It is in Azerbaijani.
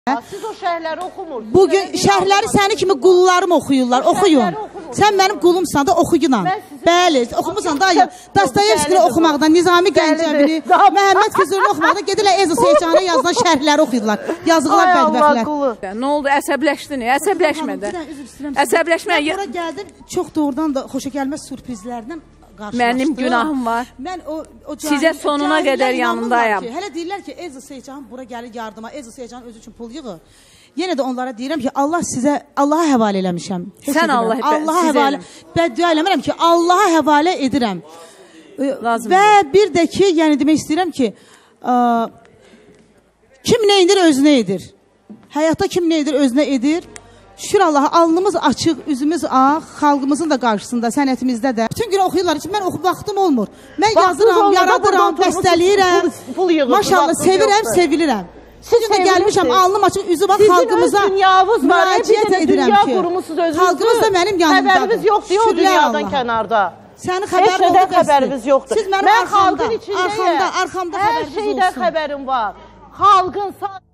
Siz o şərhləri oxumursunuz. Bugün şərhləri səni kimi qullarım oxuyurlar, oxuyun. Sən mənim qulumsan da oxuyunam. Bəli, oxumusan da Dostoyevskini oxumaqdan, Nizami Gəncəvini, Məhəmməd Füzulini oxumaqdan gedirlər Ezo Seycan'a yazılan şərhləri oxuyurlar. Yazıqlar bədbəxtlər. Nə oldu? Əsəbləşdin, əsəbləşmədə. Əsəbləşmə. Bura gəldim, çox doğrudan da xoşa gəlməz sürprizlərdən qarşılaşdım. Mənim günahım var. Mən sizə sonuna qədər yanındayam. Hələ deyirlər ki, Ezo Seycan bura gəlir yardıma, Ezo Seycan özü üçün pul yığır. Yenə də onlara deyirəm ki, Allah sizə, Allaha həvalə eləmişəm. Sən Allaha həvalə, bəddua eləmirəm ki, Allaha həvalə edirəm. Lazım. Və bir də ki, yəni demək istəyirəm ki, kim nə edir, özünə edir. Həyatda kim nə edir, özünə edir. Şükür Allaha, alnımız açıq, üzümüz ağ, xalqımızın da qarşısında, sənətimizdə də. Bütün gün oxuyurlar ki, mən oxu vaxtım olmur. Mən yazıram, yaradıram, bəstələyirəm. Maşallah, sevirəm, sevilirəm. Siz də gəlmişəm, alnım açıq, üzü bax, xalqımıza müraciət edirəm ki, xalqımız da mənim yanımdadır. Xəbərimiz yoxdur, o dünyadan kənarda. Sənin xəbərin oldu, xəbərimiz yoxdur. Siz mənim arxamda xəbəriniz olsun. Hər şeydən xəbərim var. Xalqın